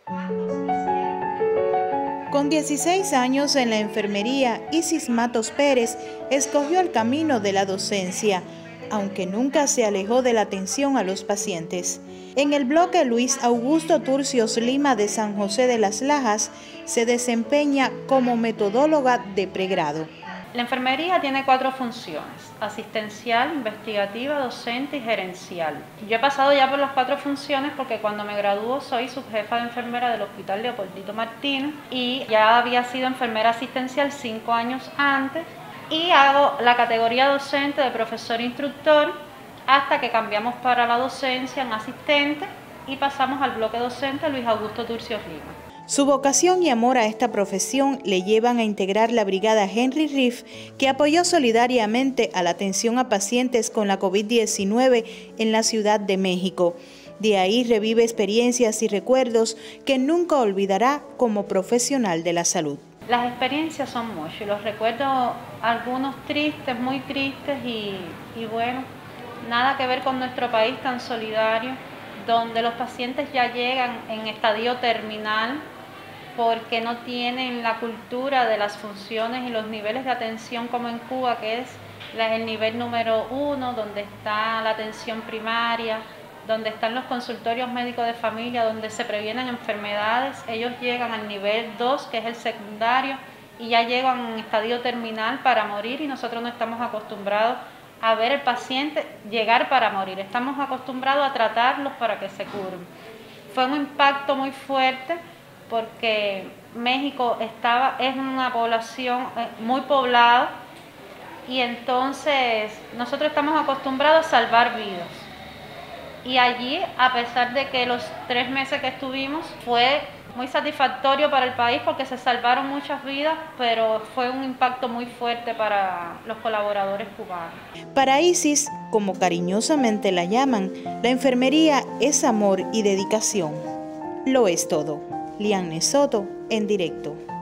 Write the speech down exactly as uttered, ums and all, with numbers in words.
Con dieciséis años en la enfermería, Isis Matos Pérez escogió el camino de la docencia, aunque nunca se alejó de la atención a los pacientes. En el bloque Luis Augusto Turcios Lima de San José de las Lajas se desempeña como metodóloga de pregrado. La enfermería tiene cuatro funciones: asistencial, investigativa, docente y gerencial. Yo he pasado ya por las cuatro funciones porque cuando me graduó soy subjefa de enfermera del Hospital Leopoldito Martínez y ya había sido enfermera asistencial cinco años antes y hago la categoría docente de profesor instructor hasta que cambiamos para la docencia en asistente y pasamos al bloque docente Luis Augusto Turcios Lima. Su vocación y amor a esta profesión le llevan a integrar la brigada Henry Riff, que apoyó solidariamente a la atención a pacientes con la COVID diecinueve en la Ciudad de México. De ahí revive experiencias y recuerdos que nunca olvidará como profesional de la salud. Las experiencias son muchas, los recuerdo algunos tristes, muy tristes y, y bueno, nada que ver con nuestro país tan solidario, donde los pacientes ya llegan en estadio terminal porque no tienen la cultura de las funciones y los niveles de atención como en Cuba, que es el nivel número uno, donde está la atención primaria, donde están los consultorios médicos de familia, donde se previenen enfermedades. Ellos llegan al nivel dos, que es el secundario, y ya llegan en estadio terminal para morir, y nosotros no estamos acostumbrados a ver al paciente llegar para morir. Estamos acostumbrados a tratarlos para que se curen. Fue un impacto muy fuerte porque México estaba, es una población muy poblada y entonces nosotros estamos acostumbrados a salvar vidas. Y allí, a pesar de que los tres meses que estuvimos fue muy satisfactorio para el país porque se salvaron muchas vidas, pero fue un impacto muy fuerte para los colaboradores cubanos. Para Isis, como cariñosamente la llaman, la enfermería es amor y dedicación. Lo es todo. Lianne Soto, en directo.